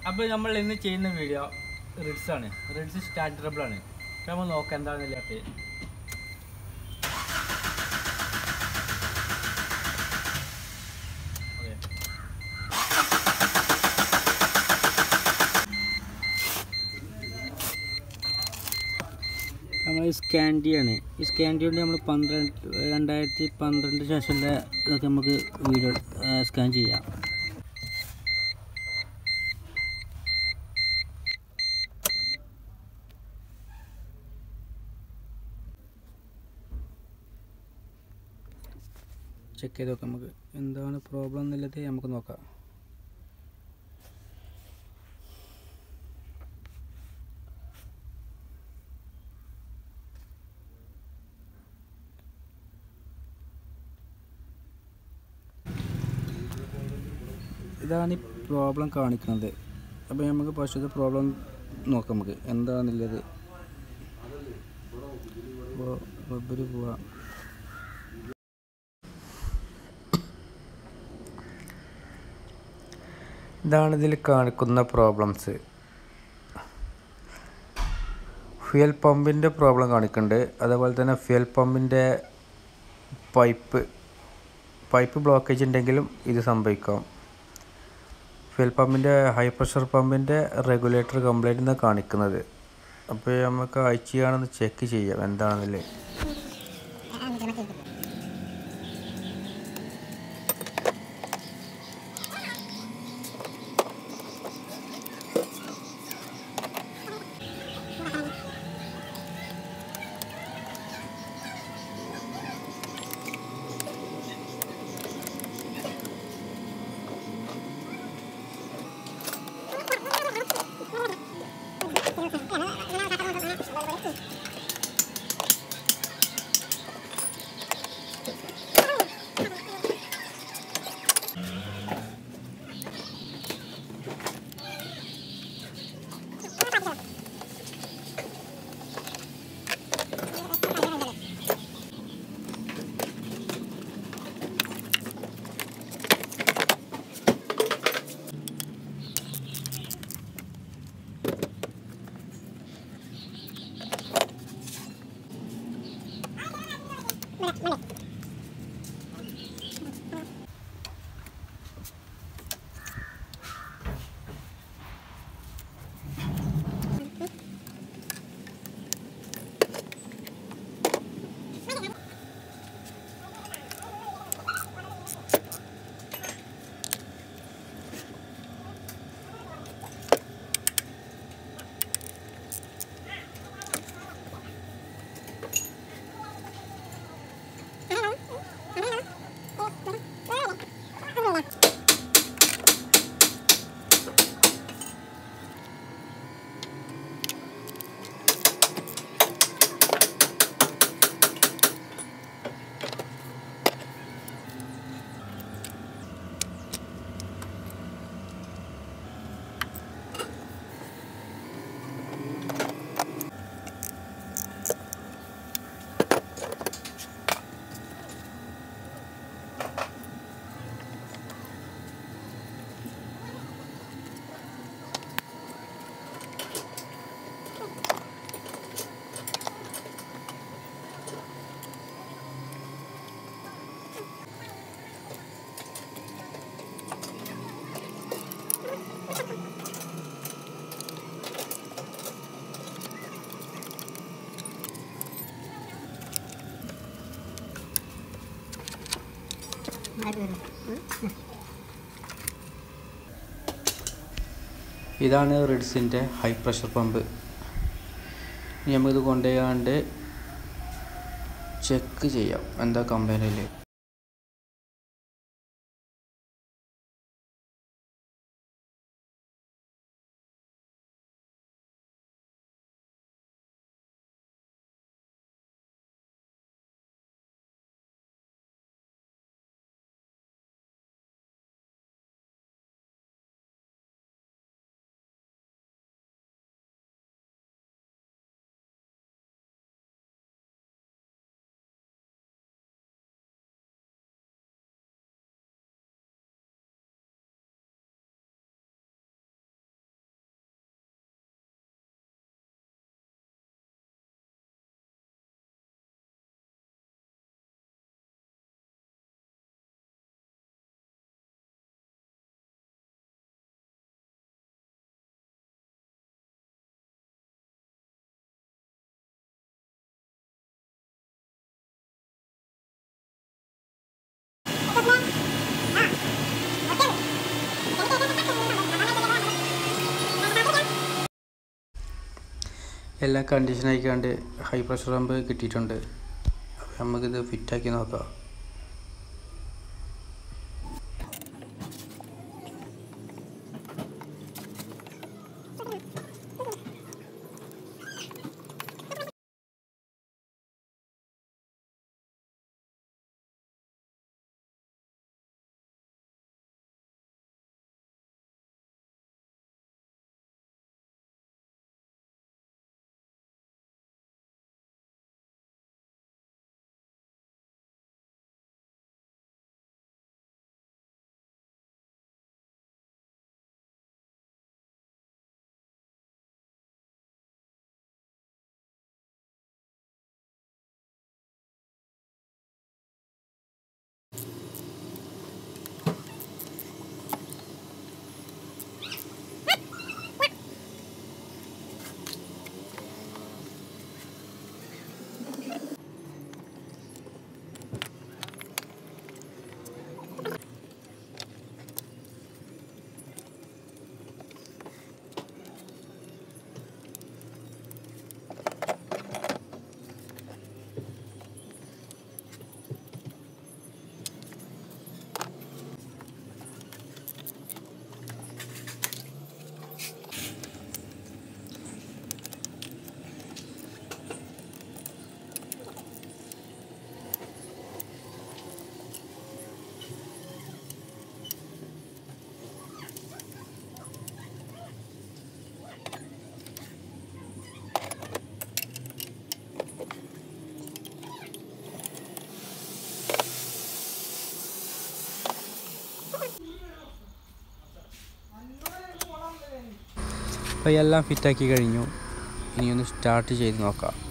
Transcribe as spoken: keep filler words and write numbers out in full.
അപ്പോൾ നമ്മൾ ഇന്ന് ചെയ്യുന്ന വീഡിയോ റിഡ്സ് ആണ്. റിഡ്സ് സ്റ്റാർട്ടറബിൾ ആണ്. അപ്പോൾ നമ്മൾ നോക്കാം എന്താണെന്നില്ലാത്ത. നമ്മൾ സ്കാൻഡിയാണ്. ഈ സ്കാൻഡി കൊണ്ട് നമ്മൾ പന്ത്രണ്ട് രണ്ടായിരത്തി പന്ത്രണ്ട് ശേഷമുള്ള ഇതൊക്കെ നമുക്ക് വീഡിയോ സ്കാൻ ചെയ്യാം. ചെക്ക് ചെയ്ത് നോക്കാം നമുക്ക് എന്താണ് പ്രോബ്ലം എന്നുള്ളത് നമുക്ക് നോക്കാം. ഇതാണ് ഈ പ്രോബ്ലം കാണിക്കുന്നത്. അപ്പോൾ നമുക്ക് പശുത്തെ പ്രോബ്ലം നോക്കാം നമുക്ക് എന്താണെന്നുള്ളത്. അപ്പോൾ റബ്ബർ പോവാം. ഇതാണ് ഇതിൽ കാണിക്കുന്ന പ്രോബ്ലംസ്. ഫ്യൂൽ പമ്പിൻ്റെ പ്രോബ്ലം കാണിക്കുന്നുണ്ട്. അതേപോലെ തന്നെ ഫ്യൂൽ പമ്പിൻ്റെ പൈപ്പ് പൈപ്പ് ബ്ലോക്കേജ് ഉണ്ടെങ്കിലും ഇത് സംഭവിക്കാം. ഫ്യൂൽ പമ്പിൻ്റെ ഹൈ പ്രഷർ പമ്പിൻ്റെ റെഗുലേറ്റർ കംപ്ലൈൻറ്റ് എന്നാണ് കാണിക്കുന്നത്. അപ്പോൾ നമുക്ക് അയച്ചാണെന്ന് ചെക്ക് ചെയ്യാം എന്താണെന്നില്ലേ. ഇതാണ് റിഡ്സിൻ്റെ ഹൈ പ്രഷർ പമ്പ്. നമുക്കിത് കൊണ്ടുപോയാണ്ട് ചെക്ക് ചെയ്യാം എന്താ കമ്പനിയിൽ. എല്ലാം കണ്ടീഷൻ ആയിക്കാണ്ട് ഹൈ പ്രഷർ പമ്പ് കിട്ടിയിട്ടുണ്ട്. അപ്പോൾ നമുക്കിത് ഫിറ്റാക്കി നോക്കാം. അപ്പോൾ എല്ലാം ഫിറ്റാക്കി കഴിഞ്ഞു. ഇനി ഒന്ന് സ്റ്റാർട്ട് ചെയ്ത് നോക്കാം.